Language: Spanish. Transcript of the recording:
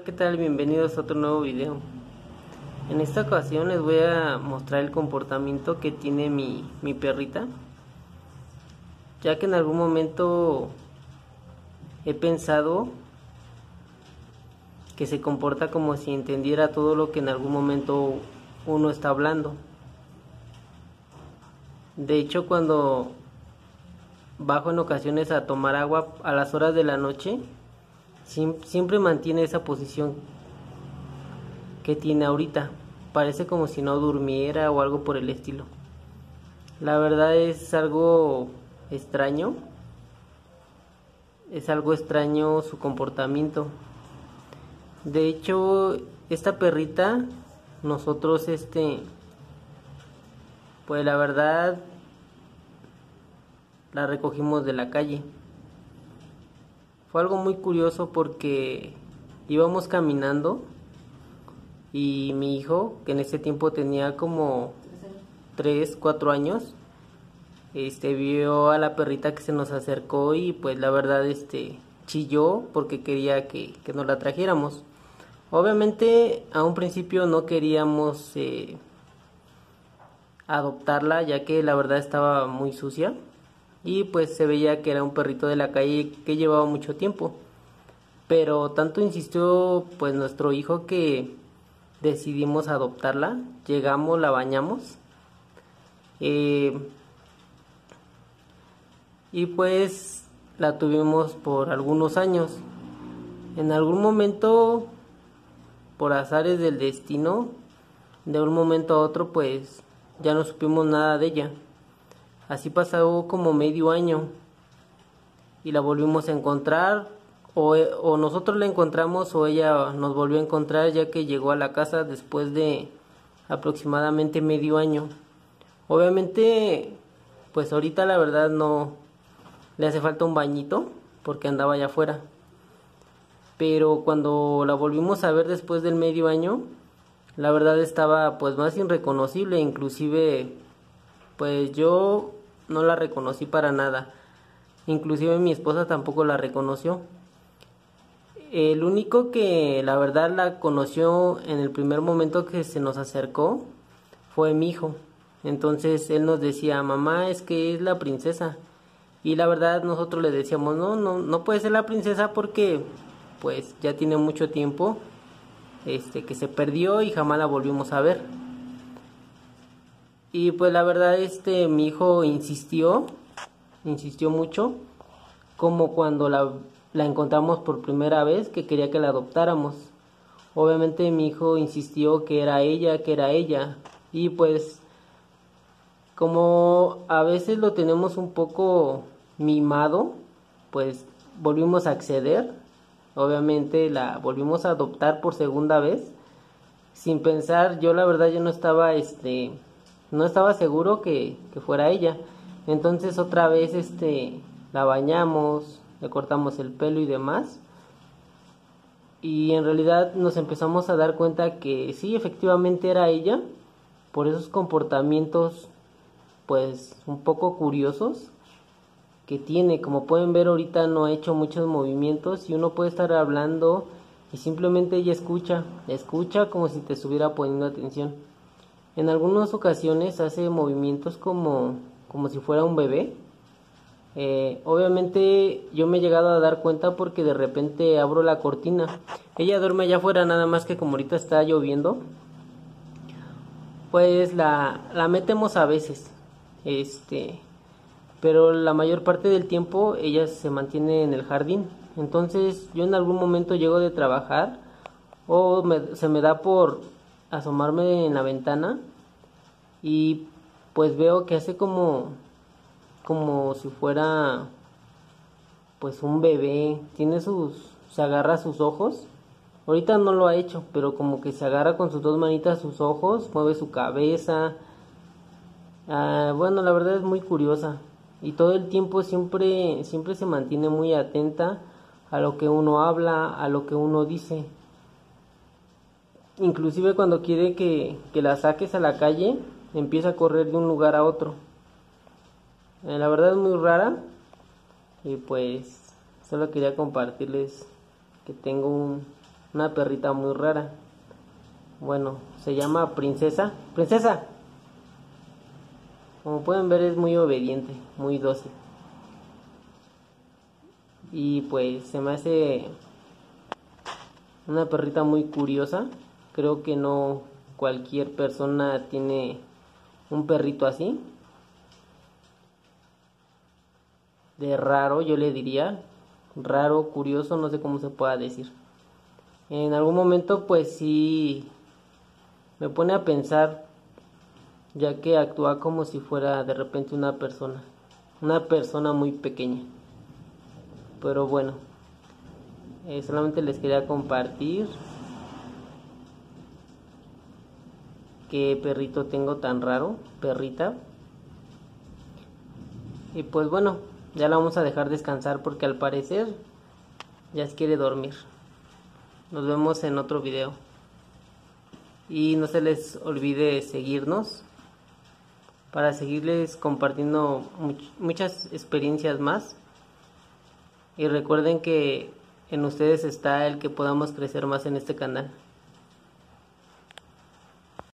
Hola, ¿qué tal? Bienvenidos a otro nuevo video. En esta ocasión les voy a mostrar el comportamiento que tiene mi perrita, ya que en algún momento he pensado que se comporta como si entendiera todo lo que en algún momento uno está hablando. De hecho, cuando bajo en ocasiones a tomar agua a las horas de la noche, siempre mantiene esa posición que tiene ahorita. Parece como si no durmiera o algo por el estilo. La verdad es algo extraño. Es algo extraño su comportamiento. De hecho, esta perrita, nosotros pues la verdad la recogimos de la calle. Fue algo muy curioso porque íbamos caminando y mi hijo, que en ese tiempo tenía como 3, 4 años, vio a la perrita que se nos acercó y pues la verdad chilló porque quería que nos la trajéramos. Obviamente a un principio no queríamos adoptarla, ya que la verdad estaba muy sucia y pues se veía que era un perrito de la calle que llevaba mucho tiempo. Pero tanto insistió pues nuestro hijo que decidimos adoptarla. Llegamos, la bañamos y pues la tuvimos por algunos años. En algún momento, por azares del destino, de un momento a otro pues ya no supimos nada de ella. Así pasó como medio año y la volvimos a encontrar, o nosotros la encontramos o ella nos volvió a encontrar, ya que llegó a la casa después de aproximadamente medio año. Obviamente pues ahorita la verdad no le hace falta un bañito porque andaba allá afuera, pero cuando la volvimos a ver después del medio año, la verdad estaba pues más irreconocible. Inclusive pues yo no la reconocí para nada. Inclusive mi esposa tampoco la reconoció. El único que la verdad la conoció en el primer momento que se nos acercó fue mi hijo. Entonces él nos decía: mamá, es que es la princesa. Y la verdad nosotros le decíamos: no puede ser la princesa porque pues ya tiene mucho tiempo que se perdió y jamás la volvimos a ver. Y pues la verdad mi hijo insistió mucho, como cuando la encontramos por primera vez, que quería que la adoptáramos. Obviamente mi hijo insistió que era ella, y pues como a veces lo tenemos un poco mimado, pues volvimos a acceder. Obviamente la volvimos a adoptar por segunda vez, sin pensar. Yo la verdad yo no estaba seguro que fuera ella. Entonces otra vez la bañamos, le cortamos el pelo y demás, y en realidad nos empezamos a dar cuenta que sí, efectivamente era ella, por esos comportamientos pues un poco curiosos que tiene. Como pueden ver, ahorita no ha hecho muchos movimientos y uno puede estar hablando y simplemente ella escucha como si te estuviera poniendo atención. En algunas ocasiones hace movimientos como si fuera un bebé. Obviamente yo me he llegado a dar cuenta porque de repente abro la cortina. Ella duerme allá afuera, nada más que como ahorita está lloviendo, pues la metemos a veces. Pero la mayor parte del tiempo ella se mantiene en el jardín. Entonces yo en algún momento llego de trabajar o se me da por asomarme en la ventana y pues veo que hace como si fuera pues un bebé. Se agarra sus ojos. Ahorita no lo ha hecho, pero como que se agarra con sus dos manitas sus ojos, mueve su cabeza. Bueno, la verdad es muy curiosa y todo el tiempo siempre se mantiene muy atenta a lo que uno habla, a lo que uno dice. Inclusive cuando quiere que la saques a la calle, empieza a correr de un lugar a otro. La verdad es muy rara y pues solo quería compartirles que tengo una perrita muy rara. Bueno, se llama Princesa. ¡Princesa! Como pueden ver, es muy obediente, muy dócil. Y pues se me hace una perrita muy curiosa. Creo que no cualquier persona tiene un perrito así. De raro, yo le diría. Raro, curioso, no sé cómo se pueda decir. En algún momento pues sí me pone a pensar, ya que actúa como si fuera de repente una persona muy pequeña. Pero bueno, solamente les quería compartir qué perrito tengo tan raro, perrita. Y pues bueno, ya la vamos a dejar descansar porque al parecer ya se quiere dormir. Nos vemos en otro video. Y no se les olvide seguirnos para seguirles compartiendo muchas experiencias más. Y recuerden que en ustedes está el que podamos crecer más en este canal.